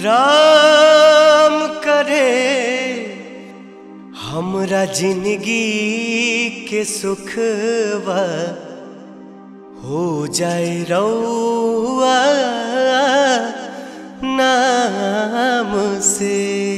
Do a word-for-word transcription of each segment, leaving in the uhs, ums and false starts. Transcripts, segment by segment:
राम करे हमरा जिंदगी के सुखवा हो जाए रउआ नाम से।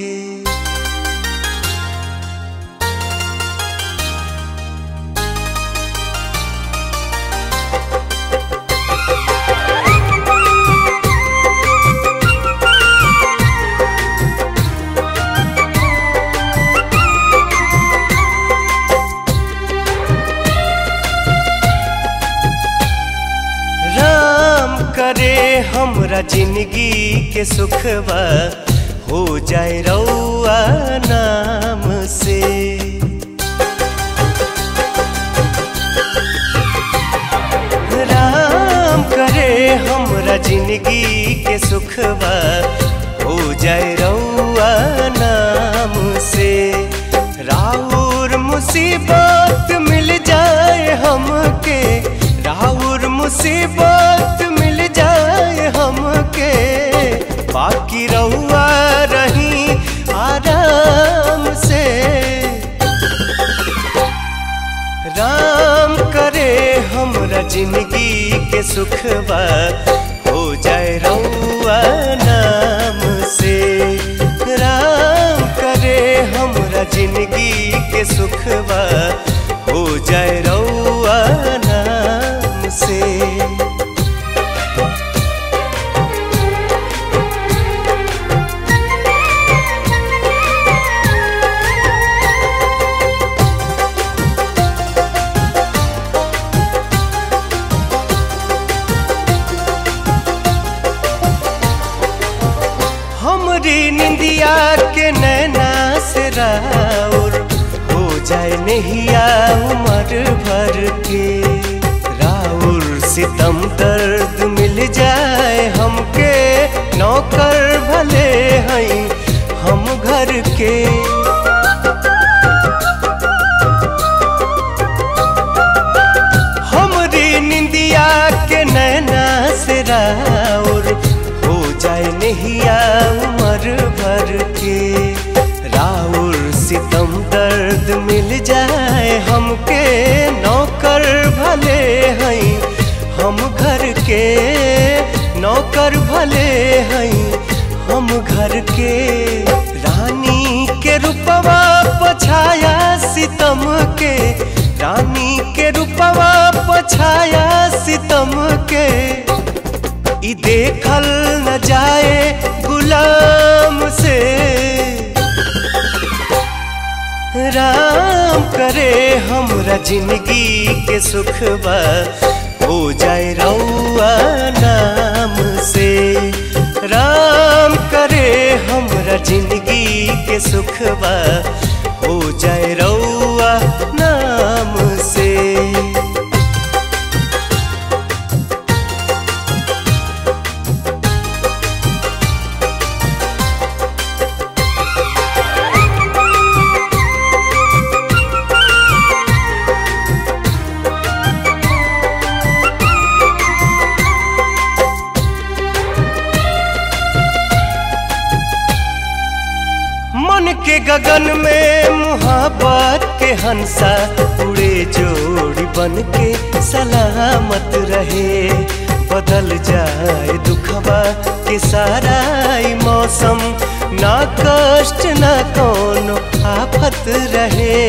करे हमरा जिंदगी के सुखवा हो जाए रउआ नाम से। राम करे हमरा जिंदगी के सुखवा हो जाए रउआ नाम से। राउर मुसीबत मिल जाए हमके, राउर मुसीबत मिल जाए हमके, बाकी रहुआ रही आराम से। राम करे हमरा जिंदगी के सुखवा हो जाए रहुआ नाम से। राम करे हमरा जिंदगी के सुखवा हो जाए रहुआ नाम से। हमरी निंदिया के नैना से राउर हो जाए नहिया उम्र भर के। राउर सितम दर्द मिल जाए हमके, नौकर भले हैं हम घर के। हमरी निंदिया के नैना से राउर हो जाए नहिया उम्र भर के। राउर सितम दर्द मिल जाए हमके, नौकर भले हैं हम घर के। नौकर भले हैं हम घर के। रानी के रूपवा पछाया सितम के, रानी के रूपवा पछाया सितम के। ई देखल न जाए गुलाम से। राम करे हमरा जिंदगी के सुखवा हो जाए रउआ नाम से। राम करे हमरा जिंदगी के सुखवा हो जाए रउआ नाम से। मन के गगन में मुहब्बत के हंसा उड़े, जोड़ी बन के सलामत रहे। बदल जाए दुखवा के सारा मौसम, ना कष्ट ना कोनो आफत रहे।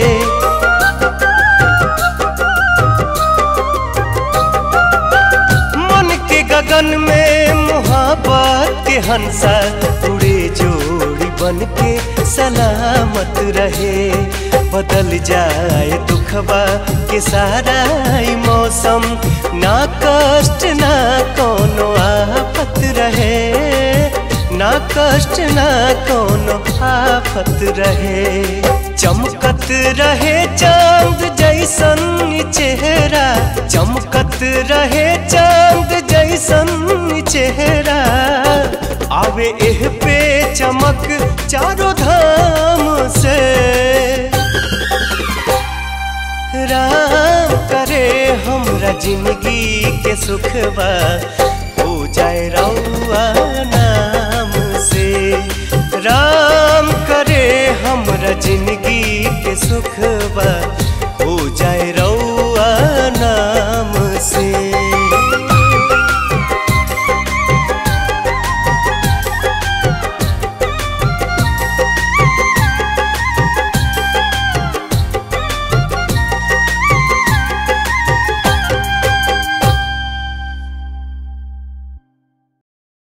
मन के गगन में मुहब्बत के हंसा उड़े, जोड़ी बन के सलामत रहे। बदल जाए दुखवा के सारा मौसम, ना कष्ट ना कोनो आफत रहे। ना कष्ट ना कोनो आफत रहे। चमकत रहे चांद जैसन चेहरा, चमकत रहे चांद जैसन चेहरा। आवे एह पे चमक चारों धाम से। राम करे हमरा जिंदगी के सुखवा हो जाए रउआ नाम से। राम करे हमरा जिंदगी के सुख